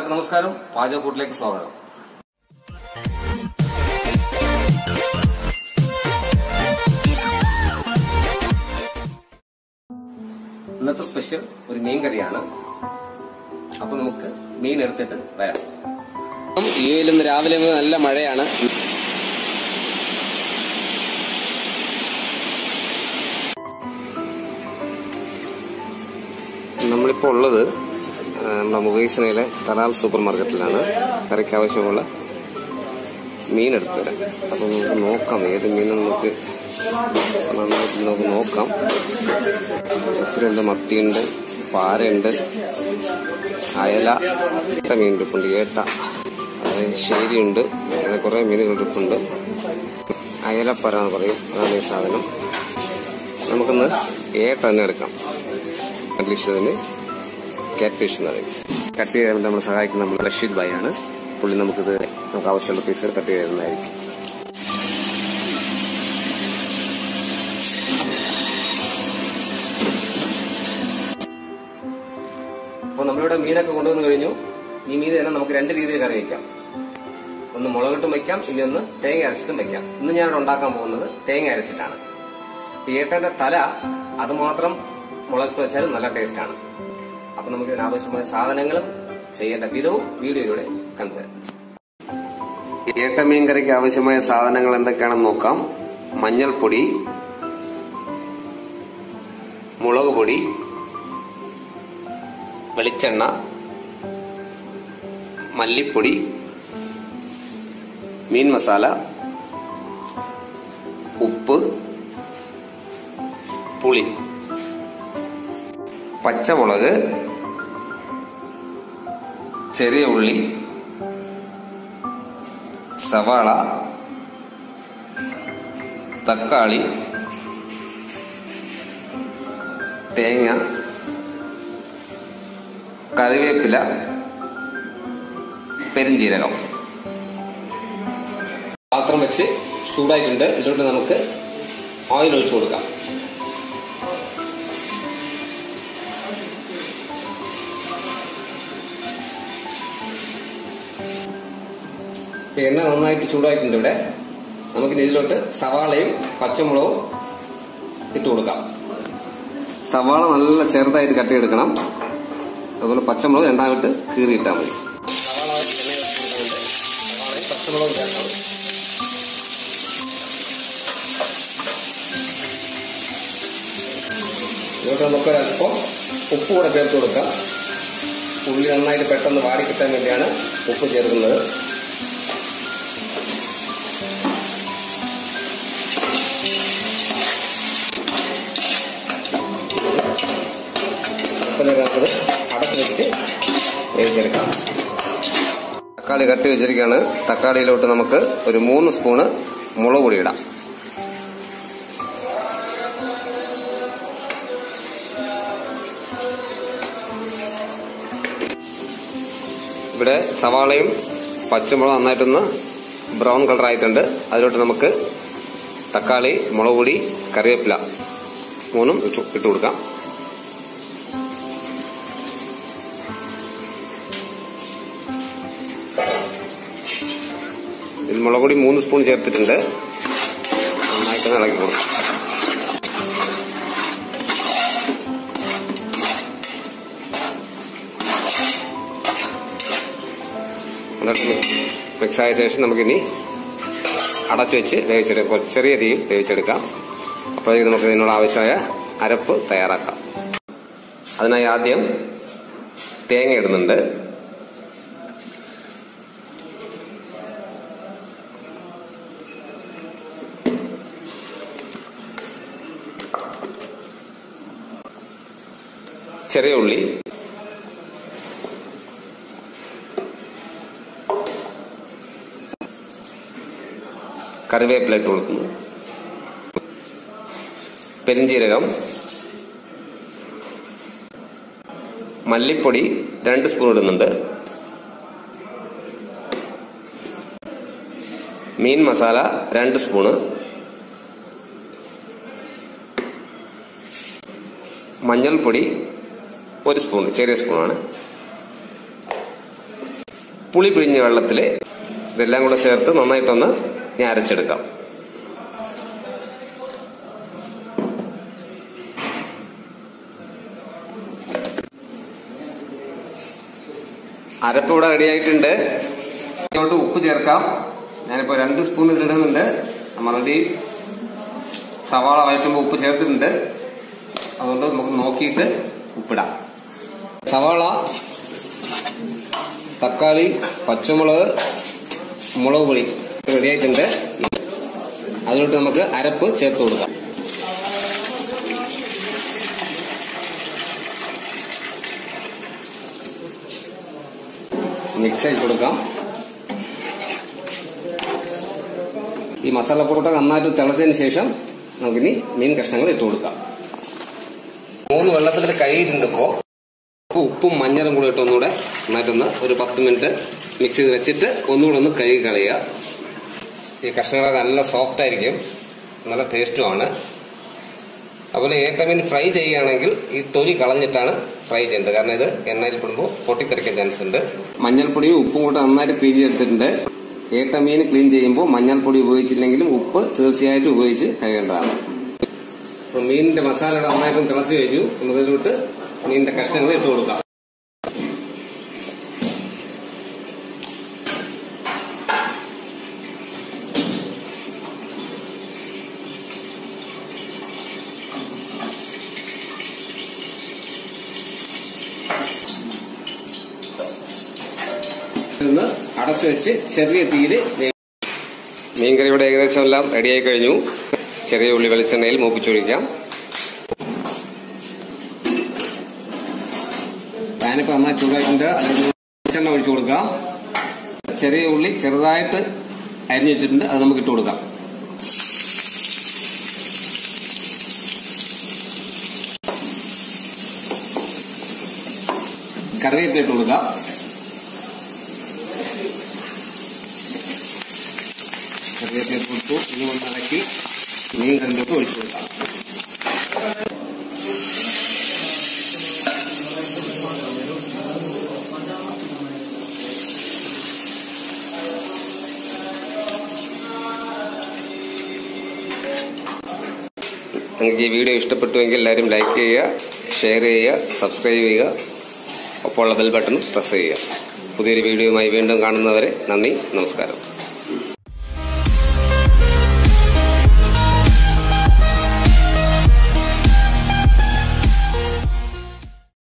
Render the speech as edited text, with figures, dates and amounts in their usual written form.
എല്ലാവർക്കും നമസ്കാരം. പാചകക്കൂട്ടിലേക്ക് സ്വാഗതം. ഇന്നത്തെ സ്പെഷ്യൽ ഒരു മീൻ കറിയാണ്. അപ്പൊ നമുക്ക് മീൻ എടുത്തിട്ട് വരാം. ഇന്ന് രാവിലെ നല്ല മഴയാണ്. നമ്മളിപ്പോ ഉള്ളത് നമ്മുടെ മുഗൈസനയിലെ തലാൽ സൂപ്പർ മാർക്കറ്റിലാണ്. കറിക്ക് ആവശ്യമുള്ള മീൻ എടുത്തു തരാം. അപ്പൊ നമുക്ക് നോക്കാം ഏത് മീനെന്ന് നമുക്ക് നോക്കാം. ഒത്തിരിയുണ്ട്, മത്തിയുണ്ട്, പാരയുണ്ട്, അയല, മീൻ ഇരിപ്പുണ്ട്, ഏട്ട, ശേരിയുണ്ട്, അങ്ങനെ കുറെ മീനുകൾ ഇരിപ്പുണ്ട്. അയലപ്പര എന്ന് പറയും, അതാണ് ഈ സാധനം. നമുക്കൊന്ന് ഏട്ട തന്നെ എടുക്കാം. ഇംഗ്ലീഷിന് കാറ്റ് ഫിഷ് എന്ന് പറയും. കട്ട് ചെയ്യാൻ നമ്മൾ സഹായിക്കുന്ന നമ്മൾ റഷീദ് ഭായി ആണ്. പുള്ളി നമുക്ക് ആവശ്യമുള്ള പീസുകൾ കട്ട് ചെയ്യുന്നതായിരിക്കും. അപ്പോൾ നമ്മളിവിടെ മീനൊക്കെ കൊണ്ടുവന്ന് കഴിഞ്ഞു. ഈ മീൻ തന്നെ നമുക്ക് രണ്ട് രീതിയിൽ കറി വയ്ക്കാം. ഒന്ന് മുളകിട്ടും വയ്ക്കാം, ഇനി ഒന്ന് തേങ്ങ അരച്ചിട്ടും വയ്ക്കാം. ഇന്ന് ഞാനിവിടെ ഉണ്ടാക്കാൻ പോകുന്നത് തേങ്ങ അരച്ചിട്ടാണ്. ഏട്ടന്റെ തല അത് മാത്രം മുളകിട്ട് വെച്ചാൽ നല്ല ടേസ്റ്റാണ്. അപ്പൊ നമുക്ക് ഇതിനാവശ്യമായ സാധനങ്ങളും ചെയ്യേണ്ട വിധവും വീഡിയോയിലൂടെ കണ്ടുവരാം. ഏട്ട മീൻ കറിക്ക് ആവശ്യമായ സാധനങ്ങൾ എന്തൊക്കെയാണെന്ന് നോക്കാം. മഞ്ഞൾപ്പൊടി, മുളക് പൊടി, വെളിച്ചെണ്ണ, മല്ലിപ്പൊടി, മീൻ മസാല, ഉപ്പ്, പുളി, പച്ചമുളക്, ചെറിയ ഉള്ളി, സവാള, തക്കാളി, തേങ്ങ, കറിവേപ്പില, പെരിഞ്ജീരകം. പാത്രം വെച്ച് ചൂടായിട്ടുണ്ട്. ഇതിലോട്ട് നമുക്ക് ഓയിൽ ഒഴിച്ചു കൊടുക്കാം. എണ്ണ നന്നായിട്ട് ചൂടായിട്ടുണ്ട്. ഇവിടെ നമുക്കിനി ഇതിലോട്ട് സവാളയും പച്ചമുളകും ഇട്ട് കൊടുക്കാം. സവാള നല്ല ചെറുതായിട്ട് കട്ട് ചെയ്തെടുക്കണം. അതുപോലെ പച്ചമുളക് രണ്ടാമിട്ട് കീറിയിട്ടാൽ മതി. സവാളയും പച്ചമുളകും ചേർക്കാം. ഇതിലോട്ട് നമുക്കൊരല്പം ഉപ്പ് കൂടെ ചേർത്ത് കൊടുക്കാം. ഉള്ളി നന്നായിട്ട് പെട്ടെന്ന് വാടിക്കിട്ടാൻ വേണ്ടിയാണ് ഉപ്പ് ചേർക്കുന്നത്. അടച്ചു വെച്ച് വേവിച്ചെടുക്കാം. തക്കാളി കട്ടി വെച്ചിരിക്കുകയാണ്. തക്കാളിയിലോട്ട് നമുക്ക് ഒരു 3 സ്പൂണ് മുളക് പൊടി ഇടാം. ഇവിടെ സവാളയും പച്ചമുളകും നന്നായിട്ടൊന്ന് ബ്രൗൺ കളർ ആയിട്ടുണ്ട്. അതിലോട്ട് നമുക്ക് തക്കാളി, മുളക് പൊടി, കറിവേപ്പില 3 ഇട്ട് കൊടുക്കാം. ഇതിൽ മുളക് പൊടി 3 സ്പൂൺ ചേർത്തിട്ടുണ്ട്. നന്നായിട്ട് ഇളക്കി കൊടുക്കും. മിക്സ് ആയ ശേഷം നമുക്കിനി അടച്ചു വെച്ച് വേവിച്ചെടുക്കാം. ചെറിയ തീയിൽ വേവിച്ചെടുക്കാം. അപ്പോഴേക്ക് നമുക്ക് ഇതിനുള്ള ആവശ്യമായ അരപ്പ് തയ്യാറാക്കാം. അതിനായി ആദ്യം തേങ്ങ ഇടുന്നുണ്ട്. ചെറിയ ഉള്ളി, കറിവേപ്പില ഇട്ട് കൊടുക്കുന്നു. പെരിഞ്ജീരകം, മല്ലിപ്പൊടി 2 സ്പൂൺ ഇടുന്നുണ്ട്. മീൻ മസാല 2 സ്പൂണ്, മഞ്ഞൾപ്പൊടി 1 സ്പൂൺ, ചെറിയ സ്പൂണാണ്. പുളി പിഴിഞ്ഞ വെള്ളത്തിൽ ഇതെല്ലാം കൂടെ ചേർത്ത് നന്നായിട്ടൊന്ന് ഞാൻ അരച്ചെടുക്കാം. അരപ്പ് ഇവിടെ റെഡിയായിട്ടുണ്ട്. ഇതിലോട്ട് ഉപ്പ് ചേർക്കാം. ഞാനിപ്പോ 2 സ്പൂൺ ഇതിലിടുന്നുണ്ട്. നമ്മള് സവാള വഴറ്റുമ്പോൾ ഉപ്പ് ചേർത്തിട്ടുണ്ട്. അതുകൊണ്ട് നമുക്ക് നോക്കിയിട്ട് ഉപ്പിടാം. സവാള, തക്കാളി, പച്ചമുളക്, മുളക് പൊടി റെഡിയായിട്ടുണ്ട്. അതിലോട്ട് നമുക്ക് അരപ്പ് ചേർത്ത് കൊടുക്കാം. മിക്സ് ആക്കി കൊടുക്കാം. ഈ മസാലപ്പൊറോട്ട നന്നായിട്ട് തിളച്ചതിന് ശേഷം നമുക്കിനി മീൻ കഷ്ണങ്ങൾ ഇട്ട് കൊടുക്കാം. 3 വെള്ളത്തിൽ കഴുകിയിട്ടുണ്ട്. ഇപ്പോൾ ഉപ്പും മഞ്ഞളും കൂടെ ഇട്ട് ഒന്നുകൂടെ നന്നായിട്ടൊന്ന് ഒരു 10 മിനിറ്റ് മിക്സ് ചെയ്ത് വെച്ചിട്ട് ഒന്നുകൂടെ ഒന്ന് കഴുകി കളയുക. ഈ കഷ്ണങ്ങളൊക്കെ നല്ല സോഫ്റ്റ് ആയിരിക്കും, നല്ല ടേസ്റ്റുമാണ്. അതുപോലെ ഏട്ടമീൻ ഫ്രൈ ചെയ്യുകയാണെങ്കിൽ ഈ തൊലി കളഞ്ഞിട്ടാണ് ഫ്രൈ ചെയ്യേണ്ടത്. കാരണം ഇത് എണ്ണയിൽ പെടുമ്പോൾ പൊട്ടിത്തെറിക്കാൻ ചാൻസ് ഉണ്ട്. മഞ്ഞൾപ്പൊടിയും ഉപ്പും കൂടെ നന്നായിട്ട് ക്ലീൻ ചെയ്തെടുത്തിട്ടുണ്ട്. ഏട്ടമീൻ ക്ലീൻ ചെയ്യുമ്പോൾ മഞ്ഞൾപ്പൊടി ഉപയോഗിച്ചില്ലെങ്കിലും ഉപ്പ് തീർച്ചയായിട്ടും ഉപയോഗിച്ച് കഴുകേണ്ടതാണ്. അപ്പൊ മീനിന്റെ മസാലയുടെ നന്നായിട്ടും തിളച്ചു കഴിഞ്ഞു. നമുക്കിതിലോട്ട് മീനിന്റെ കഷ്ണങ്ങൾ ഇട്ട് കൊടുക്കാം. അടച്ചു വെച്ച് ചെറിയ തീയിൽ മീൻകറിയുടെ ഏകദേശം എല്ലാം റെഡിയായി കഴിഞ്ഞു. ചെറിയ ഉള്ളി വെളിച്ചെണ്ണയിൽ മൂപ്പിച്ചൊഴിക്കാം. പാനിപ്പോ നന്നായി ചൂടായിട്ടുണ്ട്. അതിൽ വെളിച്ചെണ്ണ ഒഴിച്ചു കൊടുക്കാം. ചെറിയ ഉള്ളി ചെറുതായിട്ട് അരിഞ്ഞു വെച്ചിട്ടുണ്ട്, അത് നമുക്ക് ഇട്ട് കൊടുക്കാം. കറിവേപ്പില ഇട്ട് കൊടുക്കാം. കറിവേപ്പില കൊടുത്തു. ഇനി ഒന്ന് ഇളക്കി മീൻ കറിയിലോട്ട് ഒഴിച്ചു കൊടുക്കാം. നിങ്ങൾക്ക് ഈ വീഡിയോ ഇഷ്ടപ്പെട്ടുവെങ്കിൽ എല്ലാവരും ലൈക്ക് ചെയ്യുക, ഷെയർ ചെയ്യുക, സബ്സ്ക്രൈബ് ചെയ്യുക, ഒപ്പമുള്ള ബെൽ ബട്ടൺ പ്രസ് ചെയ്യുക. പുതിയൊരു വീഡിയോയുമായി വീണ്ടും കാണുന്നവരെ നന്ദി, നമസ്കാരം.